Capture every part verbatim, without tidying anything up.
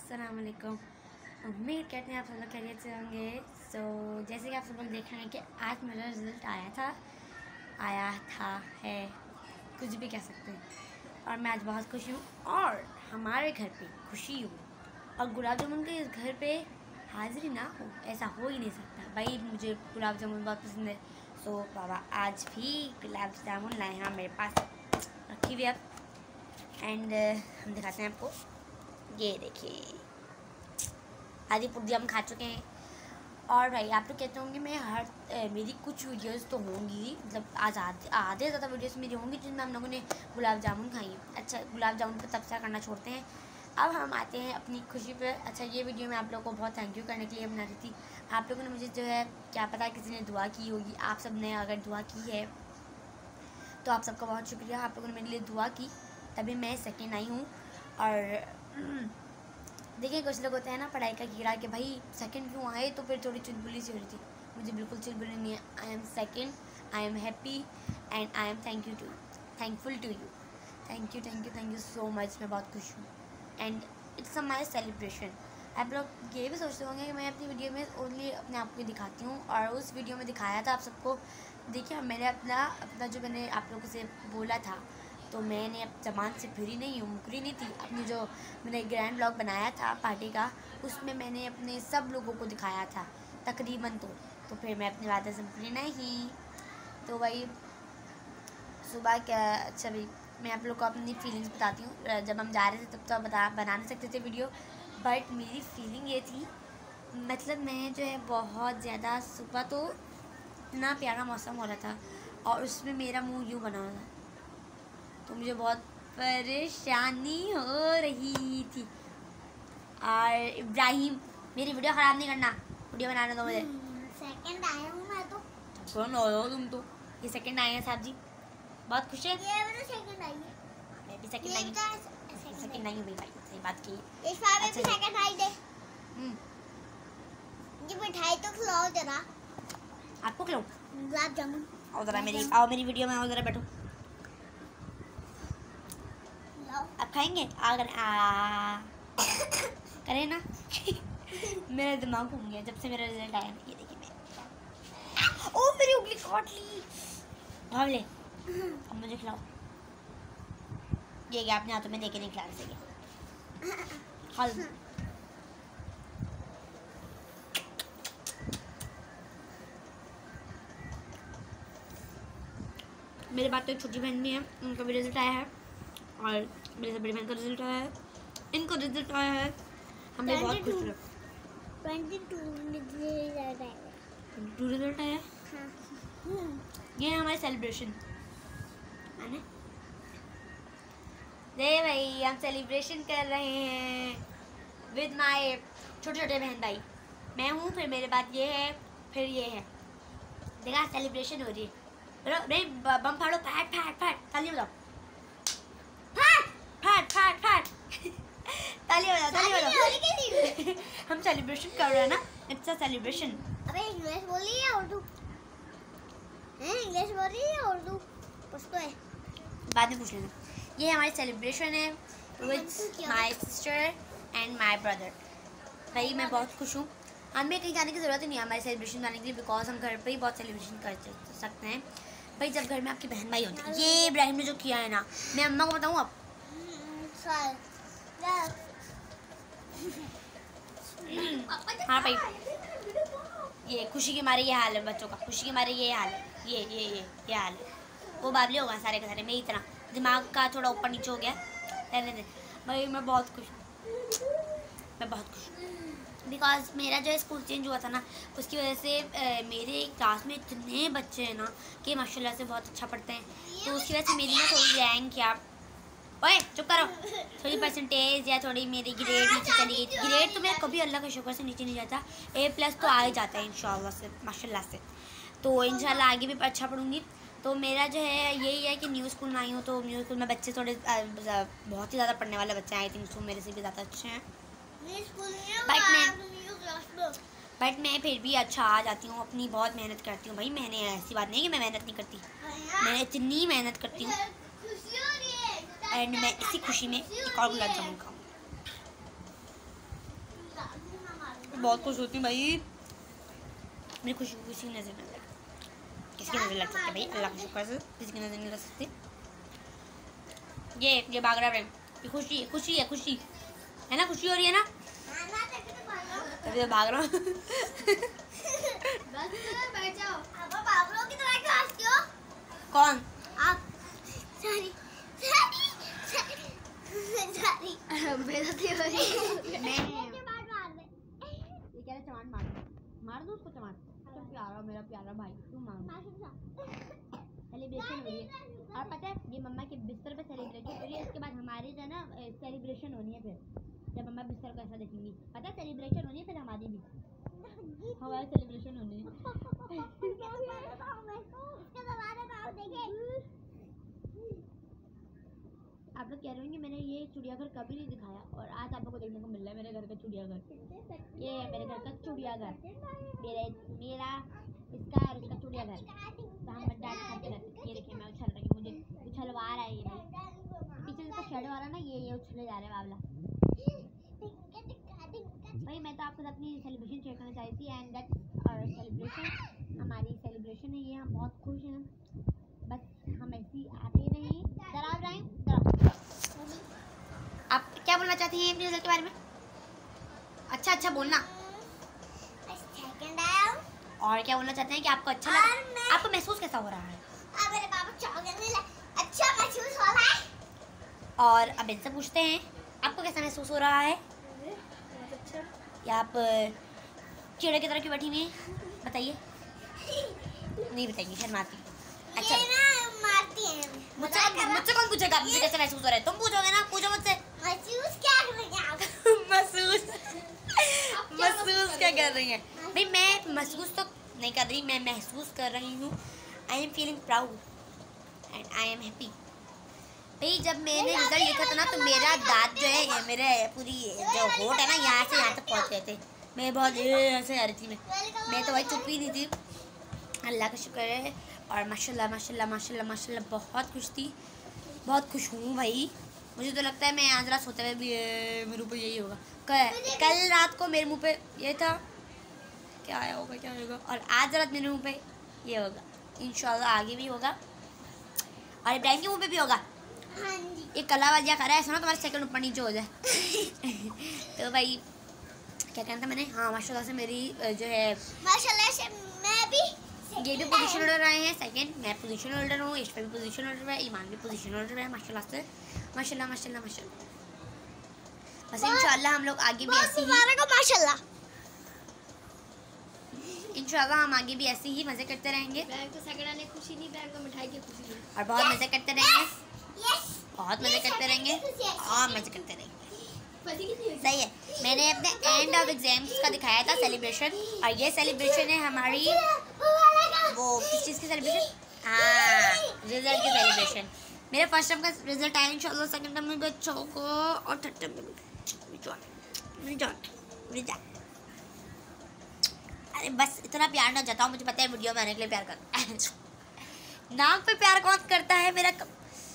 अस्सलाम वालेकुम। उम्मीद करते हैं आप सब लोग खैरियत से होंगे। सो so, जैसे कि आप सब लोग देख रहे हैं कि आज मेरा रिज़ल्ट आया था आया था है कुछ भी कह सकते हैं, और मैं आज बहुत खुश हूँ और हमारे घर पे खुशी हूँ और गुलाब जामुन के इस घर पे हाजिरी ना हो ऐसा हो ही नहीं सकता। भाई मुझे गुलाब जामुन बहुत पसंद है। सो so, बाबा आज भी गुलाब जामुन लाए हैं मेरे पास रखी हुई अब, एंड हम दिखाते हैं आपको। ये देखिए आधी पूरी हम खा चुके हैं। और भाई आप लोग कहते होंगे मैं हर ए, मेरी कुछ वीडियोस तो होंगी, मतलब आज आधे आधे ज़्यादा वीडियोस मेरी होंगी जिनमें हम लोगों ने गुलाब जामुन खाई है। अच्छा गुलाब जामुन पर तबसरा करना छोड़ते हैं, अब हम आते हैं अपनी खुशी पे। अच्छा ये वीडियो मैं आप लोगों को बहुत थैंक यू करने के लिए बना रही थी। आप लोगों ने मुझे जो है क्या पता किसी ने दुआ की होगी, आप सब ने अगर दुआ की है तो आप सबका बहुत शुक्रिया। आप लोगों ने मेरे लिए दुआ की तभी मैं सेकेंड आई हूँ। और देखिए कुछ लोग होते हैं ना पढ़ाई का कीड़ा कि भाई सेकंड क्यों आए, तो फिर थोड़ी चुलबुली सी हो रही थी। मुझे बिल्कुल चुलबुली नहीं है। I am second, I am happy and I am thank you to thankful to you. Thank you thank you thank you so much. मैं बहुत खुश हूँ and it's a my celebration. आप लोग ये भी सोचते होंगे कि मैं अपनी वीडियो में ओनली अपने आप को दिखाती हूँ, और उस वीडियो में दिखाया था आप सबको। देखिए मैंने अपना अपना जो मैंने आप लोगों से बोला था, तो मैंने अब जबान से फिरी नहीं हूँ, मुकरी नहीं थी। अपनी जो मैंने ग्रैंड ब्लॉग बनाया था पार्टी का, उसमें मैंने अपने सब लोगों को दिखाया था तकरीबन। तो तो फिर मैं अपनी बातें से मुकरी नहीं। तो वही सुबह क्या, अच्छा भाई मैं आप लोग को अपनी फीलिंग्स बताती हूँ। जब हम जा रहे थे तब तो बता बना नहीं सकते थे वीडियो, बट मेरी फीलिंग ये थी, मतलब मैं जो है बहुत ज़्यादा सुबह तो इतना प्यारा मौसम हो रहा था और उसमें मेरा मुँह यूँ बना हुआ था, तो मुझे बहुत परेशानी हो रही थी। और इब्राहिम मेरी वीडियो ख़राब नहीं करना, वीडियो बनाने दो मुझे। सेकंड आया हूँ मैं तो। कौन हो तुम? तो ये सेकंड आए हैं साहब जी, बहुत खुश है। ये मेरा सेकंड आई है। मैं भी सेकंड आई हूँ, सेकंड आई हूँ भाई, भाई सही बात की। इस बार में भी सेकंड आई दे। हम्म ये मिठाई तो खिलाओ जरा। आपको खिलाऊं? गुलाब जामुन। आओ जरा मेरी आओ मेरी वीडियो में आओ जरा बैठो। अब खाएंगे अगर आ करें ना। मेरा दिमाग घूम गया जब से मेरा रिजल्ट आया ना। ये देखिए मैं, ओ मेरी उंगली काट ली। भाग ले, अब मुझे खिलाओ। ये क्या अपने हाथों में देके नहीं खिला सके। खा लो। मेरे बाद तो एक छोटी बहन भी है, उनका भी रिजल्ट आया है, और मेरे से बड़ी बहन का रिजल्ट आया है, इनको रिजल्ट आया है। हम भी बहुत खुश हैं। ट्वेंटी टू रिजल्ट आया। टू रिजल्ट आया। हाँ। ये है हमारी सेलिब्रेशन है ना। दे भाई हम सेलिब्रेशन कर रहे हैं विद माय छोटे छोटे बहन भाई। मैं हूँ, फिर मेरे बाद ये है, फिर ये है। देखा सेलिब्रेशन हो रही है। नहीं बम फाड़ो, फैट फैट फैट ताली बजाओ, फैट फैट फैट फैट ताली बजाओ ताली बजाओ। हम सेलिब्रेशन कर रहे हैं ना, इट्स अ सेलिब्रेशन। अबे इंग्लिश बोली है उर्दू? हैं इंग्लिश बोली है उर्दू? कुछ तो है, बाद में पूछ लेना। ये हमारी सेलिब्रेशन है with my sister and my brother. भाई मैं बहुत खुश हूँ। हमें कहीं जाने की ज़रूरत ही नहीं है हमारे सेलिब्रेशन जाने के लिए, बिकॉज हम घर पे ही बहुत सेलिब्रेशन कर सकते हैं। भाई जब घर में आपकी बहन भाई होते हैं, ये इब्राहिम ने जो किया है ना, मैं अम्मा को बताऊँ अब। हाँ भाई ये खुशी के मारे ये हाल है बच्चों का, खुशी के मारे ये हाल है, ये ये ये ये हाल है। वो बाबले होगा सारे के सारे, मेरी तरह दिमाग का थोड़ा ऊपर नीचे हो गया। रहने दे भाई, मैं बहुत खुश हूँ, मैं बहुत खुश हूँ। बिकॉज मेरा जो है स्कूल चेंज हुआ था ना, उसकी वजह से ए, मेरे क्लास में इतने बच्चे हैं ना कि माशाल्लाह से बहुत अच्छा पढ़ते हैं, तो उसकी वजह से मेरी ना थोड़ी रैंक या ओए चुप करो, थोड़ी परसेंटेज या थोड़ी मेरी ग्रेड नीचे चली गई थी। ग्रेड तो मेरा कभी अल्लाह के शुक्र से नीचे नहीं जाता, ए प्लस तो आ ही जाता है इंशाल्लाह से, माशाल्लाह से। तो इंशाल्लाह आगे भी अच्छा पढ़ूंगी। तो मेरा जो है यही है कि न्यू स्कूल में आई हूँ, तो न्यू स्कूल में बच्चे थोड़े बहुत ही ज़्यादा पढ़ने वाले बच्चे हैं, आई थिंक सो मेरे से भी ज़्यादा अच्छे हैं। बट मैं बट मैं फिर भी अच्छा आ जाती हूँ, अपनी बहुत मेहनत करती हूँ भाई। मैंने ऐसी बात नहीं है कि मैं मेहनत नहीं करती, मैं इतनी मेहनत करती हूँ। एंड मैं इसी खुशी में एक और गुलाब जामुन खाऊँ। बहुत खुश होती हूँ भाई, मेरी खुशी को किसी की नजर नहीं लगी। किसकी नजर लग सकती है भाई, अल्लाह के शुक्र से किसी की नजर नहीं लग सकती। ये ये भाग रहा है, ये खुशी है, खुशी है, खुशी है ना, खुशी हो रही है ना, तभी तो भाग रहा हूँ। कौन आप? सॉरी सॉरी सॉरी बेइज्जती हो रही है। मैं चमाट मार दे। ये कह रहे चमाट मार दो, मार दो उसको चमाट। तो प्यारा मेरा प्यारा भाई, तू मार। सेलिब्रेशन हो रही है और पता है ये मम्मा के बिस्तर पे सेलिब्रेशन हो रही है, इसके बाद हमारी जो है ना सेलिब्रेशन होनी है। फिर जब मम्मा बिस्तर को ऐसा देखेंगी, पता है सेलिब्रेशन होनी है, फिर हमारी भी हमारी सेलिब्रेशन होनी है। आप लोग कह रहे होंगे मैंने ये चिड़ियाघर कभी नहीं दिखाया, और आज आप लोग को देखने को मिल रहा है मेरे घर का चिड़ियाघर। ये है मेरे घर का चिड़ियाघर, मेरा मेरा इसका और इसका चिड़ियाघर। तो हम डांस करते रहते। ये देखिए मैं उछल रही हूँ, मुझे उछलवा रहा है ये भाई। पीछे जिसका शेडो वाला ना, ये ये उछले जा रहे हैं बावला। भाई मैं तो आपके साथ अपनी सेलिब्रेशन शेयर करना चाहती थी, एंड दैट्स आवर सेलिब्रेशन। हमारी सेलिब्रेशन है ये, हम बहुत खुश हैं, बस हम ऐसी आते नहीं। डराव रहे आप क्या बोलना चाहती हैं अपने रिजल्ट के बारे में? अच्छा अच्छा बोलना। और क्या बोलना चाहते हैं कि आपको अच्छा लगा? आपको महसूस कैसा हो रहा है? मेरे पापा चॉकलेट मिला, अच्छा महसूस हो रहा है। और अब इनसे पूछते हैं आपको कैसा महसूस हो रहा है? अच्छा। या आप कीड़े की तरह क्यों बैठी हुई हैं? बताइए। नहीं बताइए, शर्माती। अच्छा ये ना मारती है। मुझसे मुझसे कौन पूछेगा मुझे कैसे महसूस हो रहा है? तुम पूछोगे ना, पूछो मुझसे। महसूस क्या कर रही हैं आप? महसूस महसूस क्या कर रही हैं? भाई मैं महसूस तो नहीं कर रही, मैं महसूस कर रही हूँ। I am feeling proud and I am happy. भाई जब मैंने रिजल्ट लिखा था ना, तो मेरा दांत जो है, मेरे पूरी जो होठ है ना, यहाँ से यहाँ तक पहुँच गए थे। मैं बहुत ऐसे आ रही थी, मैं मैं तो भाई चुप ही नहीं थी। अल्लाह का शुक्र है। और माशाल्लाह माशाल्लाह माशाल्लाह माशाल्लाह बहुत खुश थी, बहुत खुश हूँ भाई। मुझे तो लगता है मैं आज रात सोते हुए भी मेरे ऊपर यही होगा। कल कल रात को मेरे मुंह पे ये था, क्या आया होगा क्या होगा, और आज रात मेरे मुंह पे ये होगा। इंशाल्लाह आगे भी होगा, और इब्राहिम के मुंह पे भी होगा। हाँ जी। ये कलाबाजियाँ कर रहा है, सुना तुम्हारा सेकंड ऊपर नीचे हो जाए। तो भाई क्या कहना था मैंने, हाँ माशाल्लाह से मेरी जो है, माशाल्लाह से मैं भी ये भी पोजीशन होल्डर आए हैं सेकंड, मैं पोजीशन होल्डर हूँ, इश्फा भी पोजीशन होल्डर है, ईमान भी पोजीशन होल्डर है माशाल्लाह से। माशाल्लाह माशाल्लाह माशाल्लाह। बस इंशाल्लाह हम लोग आगे भी ऐसे ही माशाल्लाह इंशाल्लाह हम आगे भी ऐसे ही मज़े करते रहेंगे। बैंक को सेकंड आने खुशी नहीं, बैंक को मिठाई की खुशी है। और बहुत मज़े करते रहेंगे, यस बहुत मज़े करते रहेंगे और मज़े करते रहेंगे। पति की खुशी। सही है। मैंने अपने एंड ऑफ एग्जाम्स का दिखाया था सेलिब्रेशन, और ये सेलिब्रेशन है हमारी वो किस चीज़ की सेलिब्रेशन, हाँ रिजल्ट की सेलिब्रेशन। मेरा फर्स्ट टाइम का रिजल्ट आया इंशाल्लाह, सेकंड टाइम में भी अच्छा होगा, और थर्ड टाइम में भी अच्छा। अरे बस इतना प्यार ना जताओ, मुझे पता है वीडियो में आने के लिए प्यार कर। नाक पे प्यार कौन करता है मेरा कम...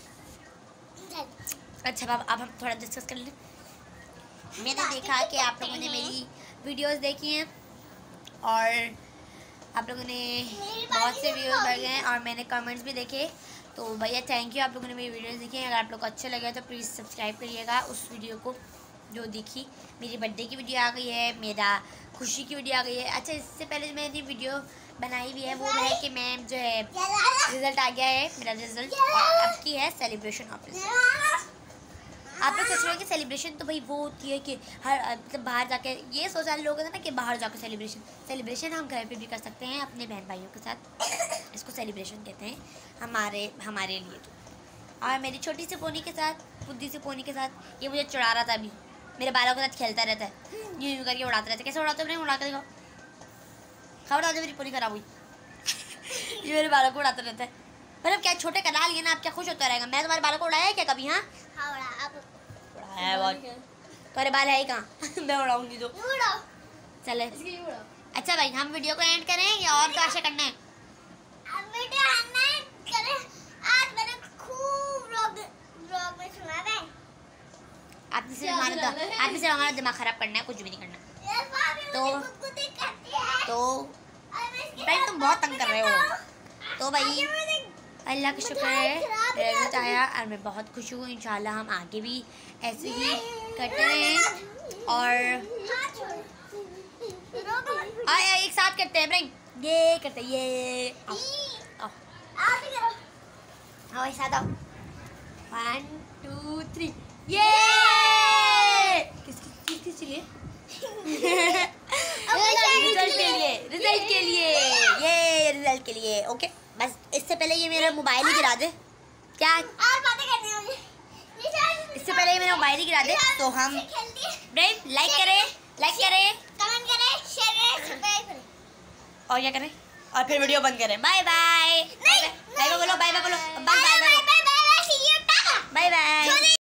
अच्छा अब अब हम थोड़ा डिस्कस कर लें। मैंने देखा कि आप लोगों ने मेरी वीडियोस देखी हैं, और आप लोगों ने बहुत से व्यूज़ बढ़ गए हैं, और मैंने कमेंट्स भी देखे। तो भैया थैंक यू, आप लोगों ने मेरी वीडियोस देखी हैं। अगर आप लोग को अच्छा लगा तो प्लीज़ सब्सक्राइब करिएगा उस वीडियो को जो दिखी। मेरी बर्थडे की वीडियो आ गई है, मेरा खुशी की वीडियो आ गई है। अच्छा इससे पहले मैंने वीडियो बनाई भी है, वो है कि मैं जो है रिज़ल्ट आ गया है मेरा रिज़ल्ट, और अब की है सेलिब्रेशन ऑफ रिजल्ट। आप लोग सोच रहे हो कि सेलिब्रेशन तो भाई वो होती है कि हर मतलब बाहर जाके, ये सोचा लोग ना कि बाहर जाकर सेलिब्रेशन सेलिब्रेशन हम घर पे भी कर सकते हैं अपने बहन भाइयों के साथ। इसको सेलिब्रेशन कहते हैं हमारे हमारे लिए तो। और मेरी छोटी सी पोनी के साथ, बुद्धि सी पोनी के साथ, ये मुझे चुरा रहा था अभी, मेरे बालों के साथ खेलता रहता है, यूँ यूँ करके उड़ाता रहता है। कैसे उड़ाते हो? उड़ा कर दिखाओ, खबर आ जाए मेरी पोनी खराब हुई। ये मेरे बालों को उड़ाता रहता है। मतलब क्या छोटे करा लिए ना, आप क्या खुश होता रहेगा? मैं तुम्हारे बालों को उड़ाया है क्या कभी? हाँ उड़ाया बहुत, तुम्हारे बाल है ही कहाँ? मैं उड़ाऊंगी तो चले। अच्छा भाई हम वीडियो को एंड करें या और क्या आशा करना है? आपने सिर्फ हमारा आपने सिर्फ हमारा दिमाग खराब करना है, कुछ भी नहीं करना। तो तो भाई तुम बहुत तंग कर रहे हो। तो भाई अल्लाह का शुक्र है रिजल्ट आया और मैं बहुत खुश हूँ। इंशाल्लाह हम आगे भी ऐसे ही करते रहें और आए एक साथ करते हैं। ब्रेक ये करते हैं ये आओ आओ आओ एक साथ आओ। वन टू थ्री ये किस किस किस लिए रिजल्ट के लिए रिजल्ट के लिए ये रिजल्ट के लिए ओके। बस इससे पहले ये मेरा मोबाइल ही गिरा दे। क्या और बातें करनी होंगी। इससे पहले ये मेरा मोबाइल ही गिरा दे तो हम ब्रेव लाइक करें लाइक करें कमेंट करें शेयर करें सब्सक्राइब करें और क्या करें और फिर वीडियो बंद करें। बाय बाय बाय बाय बोलो बाय बाय बोलो bye bye bye bye bye bye see you tata bye bye.